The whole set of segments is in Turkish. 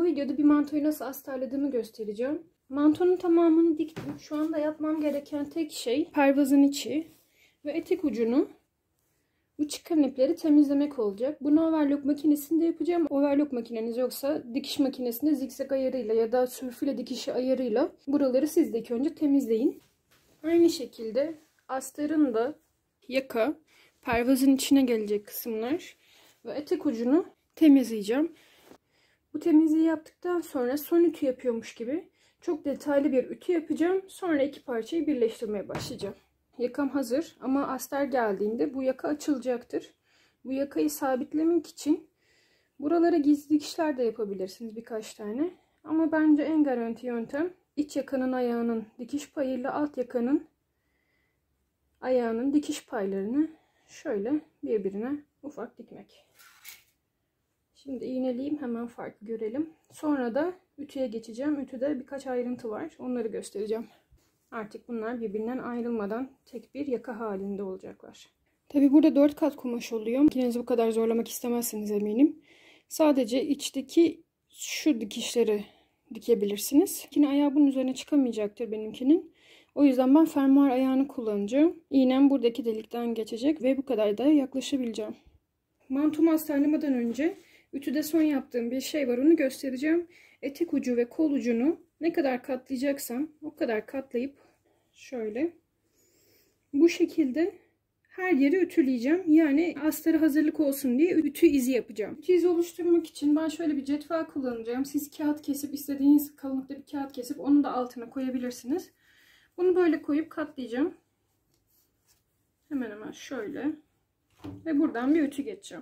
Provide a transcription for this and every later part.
videoda bir mantoyu nasıl astarladığımı göstereceğim. Mantonun tamamını diktim. Şu anda yapmam gereken tek şey pervazın içi ve etek ucunu, bu çıkan ipleri temizlemek olacak. Bunu overlock makinesinde yapacağım. Overlock makineniz yoksa dikiş makinesinde zikzak ayarıyla ya da sürfüle dikişi ayarıyla buraları siz de ilk önce temizleyin. Aynı şekilde astarın da yaka, pervazın içine gelecek kısımlar ve etek ucunu temizleyeceğim. Bu temizliği yaptıktan sonra son ütü yapıyormuş gibi çok detaylı bir ütü yapacağım. Sonra iki parçayı birleştirmeye başlayacağım. Yakam hazır ama astar geldiğinde bu yaka açılacaktır. Bu yakayı sabitlemek için buralara gizli dikişler de yapabilirsiniz, birkaç tane. Ama bence en garanti yöntem iç yakanın ayağının dikiş payıyla alt yakanın ayağının dikiş paylarını şöyle birbirine ufak dikmek. Şimdi iğneleyeyim, hemen farkı görelim. Sonra da ütüye geçeceğim. Ütüde birkaç ayrıntı var. Onları göstereceğim. Artık bunlar birbirinden ayrılmadan tek bir yaka halinde olacaklar. Tabi burada 4 kat kumaş oluyor. Makinenizi bu kadar zorlamak istemezseniz eminim. Sadece içteki şu dikişleri dikebilirsiniz. Yine ayağı bunun üzerine çıkamayacaktır benimkinin. O yüzden ben fermuar ayağını kullanacağım. İğnem buradaki delikten geçecek ve bu kadar da yaklaşabileceğim. Mantomu astarlamadan önce ütüde son yaptığım bir şey var, onu göstereceğim. Etek ucu ve kol ucunu ne kadar katlayacaksam o kadar katlayıp şöyle bu şekilde her yeri ütüleyeceğim. Yani astarı hazırlık olsun diye ütü izi yapacağım. Ütü izi oluşturmak için ben şöyle bir cetvel kullanacağım. Siz kağıt kesip, istediğiniz kalınlıkta bir kağıt kesip onu da altına koyabilirsiniz. Bunu böyle koyup katlayacağım. Hemen hemen şöyle. Ve buradan bir ütü geçeceğim.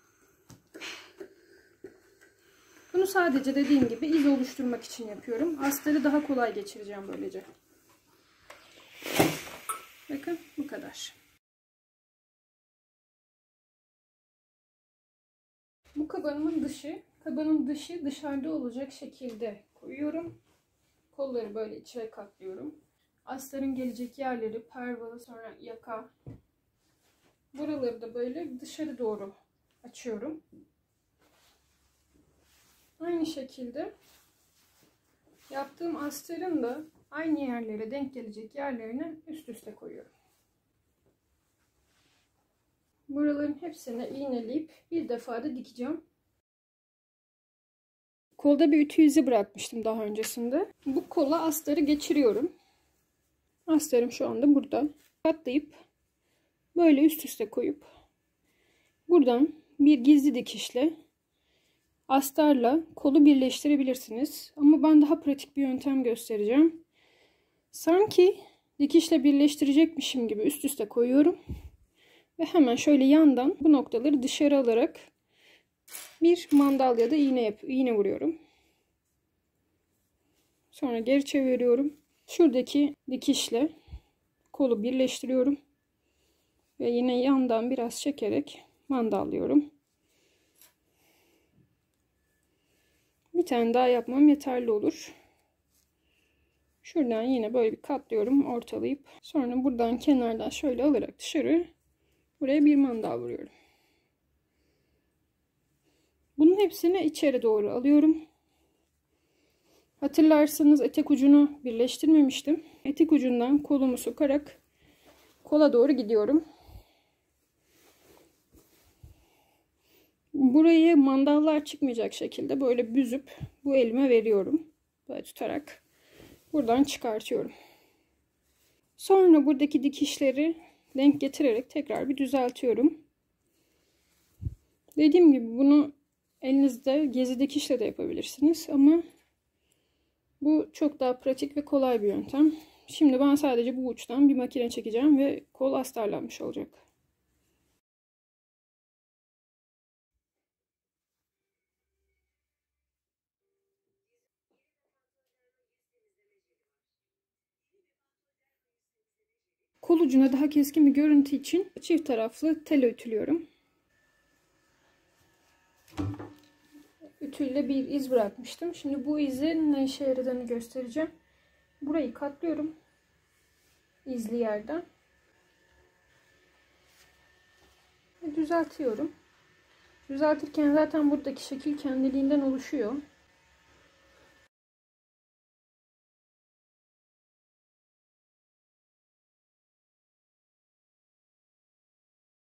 Bunu sadece dediğim gibi iz oluşturmak için yapıyorum. Astarı daha kolay geçireceğim böylece. Bakın bu kadar. Bu kabanımın dışı dışarıda olacak şekilde koyuyorum. Kolları böyle içine katlıyorum. Astarın gelecek yerleri perva, sonra yaka. Buraları da böyle dışarı doğru açıyorum. Aynı şekilde yaptığım astarın da aynı yerlere denk gelecek yerlerine üst üste koyuyorum. Buraların hepsine iğneleyip bir defa da dikeceğim. Kolda bir ütü izi bırakmıştım daha öncesinde. Bu kola astarı geçiriyorum. Astarım şu anda burada. Katlayıp böyle üst üste koyup buradan bir gizli dikişle astarla kolu birleştirebilirsiniz. Ama ben daha pratik bir yöntem göstereceğim. Sanki dikişle birleştirecekmişim gibi üst üste koyuyorum. Ve hemen şöyle yandan bu noktaları dışarı alarak bir mandal ya da iğne vuruyorum. Sonra geri çeviriyorum. Şuradaki dikişle kolu birleştiriyorum. Ve yine yandan biraz çekerek mandallıyorum. Bir tane daha yapmam yeterli olur. Şuradan yine böyle bir katlıyorum, ortalayıp sonra buradan kenardan şöyle alarak dışarı buraya bir mandal vuruyorum. Bunun hepsini içeri doğru alıyorum. Hatırlarsanız etek ucunu birleştirmemiştim. Etek ucundan kolumu sokarak kola doğru gidiyorum. Burayı mandallar çıkmayacak şekilde böyle büzüp bu elime veriyorum. Böyle tutarak buradan çıkartıyorum. Sonra buradaki dikişleri denk getirerek tekrar bir düzeltiyorum. Dediğim gibi bunu elinizde gezi dikişle de yapabilirsiniz ama bu çok daha pratik ve kolay bir yöntem. Şimdi ben sadece bu uçtan bir makine çekeceğim ve kol astarlanmış olacak. Kol ucuna daha keskin bir görüntü için çift taraflı tel ütülüyorum. Ütüyle bir iz bırakmıştım. Şimdi bu izin ne işe yaradığını göstereceğim. Burayı katlıyorum. İzli yerden. Ve düzeltiyorum. Düzeltirken zaten buradaki şekil kendiliğinden oluşuyor.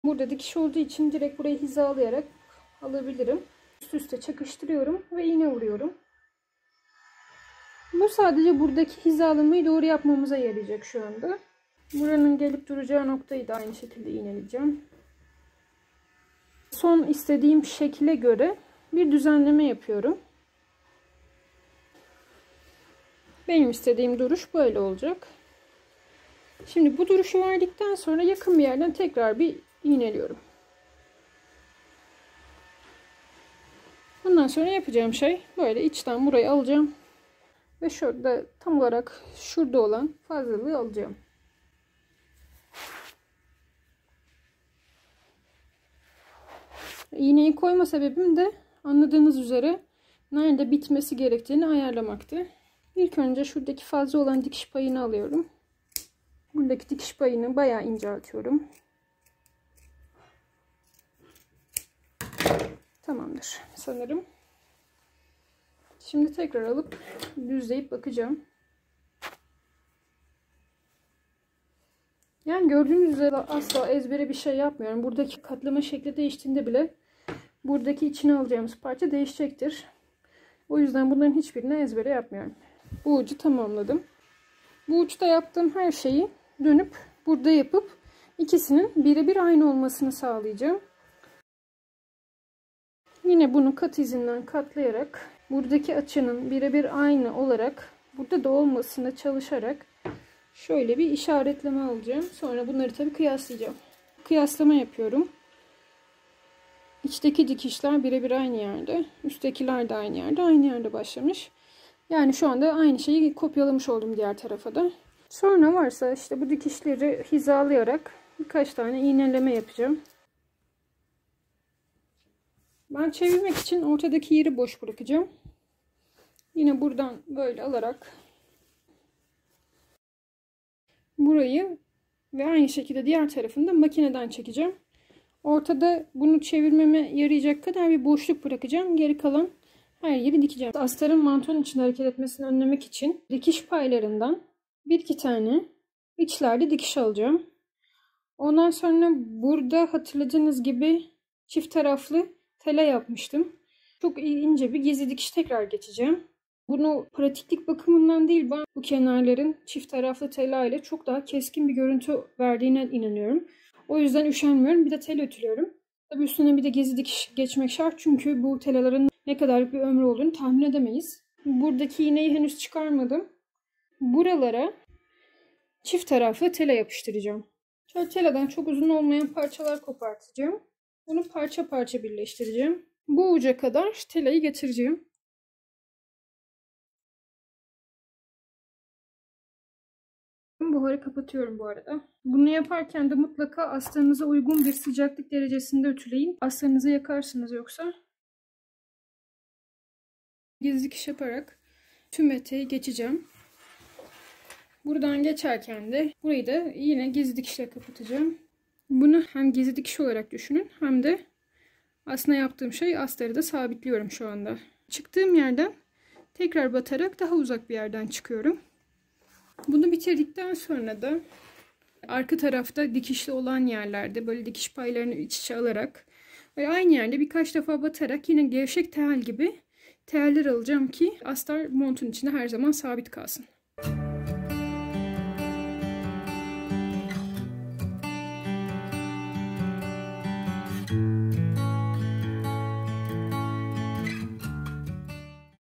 Burada dikiş olduğu için direkt burayı hizalayarak alabilirim. Üst üste çakıştırıyorum ve iğne vuruyorum. Bu sadece buradaki hizalamayı doğru yapmamıza yarayacak şu anda. Buranın gelip duracağı noktayı da aynı şekilde iğneleyeceğim. Son istediğim şekle göre bir düzenleme yapıyorum. Benim istediğim duruş böyle olacak. Şimdi bu duruşu verdikten sonra yakın bir yerden tekrar bir iğneliyorum. Bundan sonra yapacağım şey böyle içten burayı alacağım. Ve şurada tam olarak şurada olan fazlalığı alacağım. İğneyi koyma sebebim de anladığınız üzere nerede bitmesi gerektiğini ayarlamaktı. İlk önce şuradaki fazla olan dikiş payını alıyorum. Buradaki dikiş payını bayağı inceltiyorum. Tamamdır sanırım. Şimdi tekrar alıp düzleyip bakacağım. Yani gördüğünüz üzere asla ezbere bir şey yapmıyorum. Buradaki katlama şekli değiştiğinde bile buradaki içine alacağımız parça değişecektir. O yüzden bunların hiçbirini ezbere yapmıyorum. Bu ucu tamamladım. Bu uçta yaptığım her şeyi dönüp burada yapıp ikisinin birebir aynı olmasını sağlayacağım. Yine bunu kat izinden katlayarak buradaki açının birebir aynı olarak burada da olmasına çalışarak şöyle bir işaretleme alacağım. Sonra bunları tabii kıyaslayacağım. Kıyaslama yapıyorum. İçteki dikişler birebir aynı yerde. Üsttekiler de aynı yerde. Aynı yerde başlamış. Yani şu anda aynı şeyi kopyalamış oldum diğer tarafa da. Sonra varsa işte bu dikişleri hizalayarak birkaç tane iğneleme yapacağım. Ben çevirmek için ortadaki yeri boş bırakacağım. Yine buradan böyle alarak burayı ve aynı şekilde diğer tarafını da makineden çekeceğim. Ortada bunu çevirmeme yarayacak kadar bir boşluk bırakacağım. Geri kalan her yeri dikeceğim. Astarın mantonun içinde hareket etmesini önlemek için dikiş paylarından bir iki tane içlerde dikiş alacağım. Ondan sonra burada hatırladığınız gibi çift taraflı tela yapmıştım. Çok ince bir gizli dikiş tekrar geçeceğim. Bunu pratiklik bakımından değil, ben bu kenarların çift taraflı tela ile çok daha keskin bir görüntü verdiğine inanıyorum. O yüzden üşenmiyorum. Bir de tel ütülüyorum. Tabii üstüne bir de gizli dikiş geçmek şart. Çünkü bu telaların ne kadarlık bir ömrü olduğunu tahmin edemeyiz. Buradaki iğneyi henüz çıkarmadım. Buralara çift taraflı tela yapıştıracağım. Şöyle teladan çok uzun olmayan parçalar kopartacağım. Bunu parça parça birleştireceğim. Bu uca kadar telayı getireceğim. Buharı kapatıyorum bu arada. Bunu yaparken de mutlaka astarınıza uygun bir sıcaklık derecesinde ütüleyin. Astarınızı yakarsınız yoksa. Gizli dikiş yaparak tüm eteği geçeceğim. Buradan geçerken de burayı da yine gizli dikişle kapatacağım. Bunu hem gizli dikiş olarak düşünün hem de aslında yaptığım şey astarı da sabitliyorum şu anda. Çıktığım yerden tekrar batarak daha uzak bir yerden çıkıyorum. Bunu bitirdikten sonra da arka tarafta dikişli olan yerlerde böyle dikiş paylarını iç içe alarak ve aynı yerde birkaç defa batarak yine gevşek tel gibi teller alacağım ki astar montun içinde her zaman sabit kalsın.